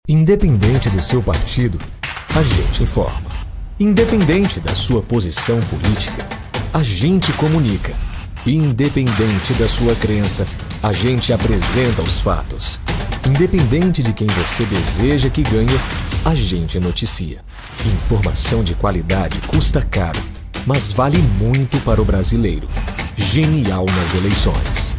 Independente do seu partido, a gente informa. Independente da sua posição política, a gente comunica. Independente da sua crença, a gente apresenta os fatos. Independente de quem você deseja que ganhe, a gente noticia. Informação de qualidade custa caro, mas vale muito para o brasileiro. Genial nas eleições.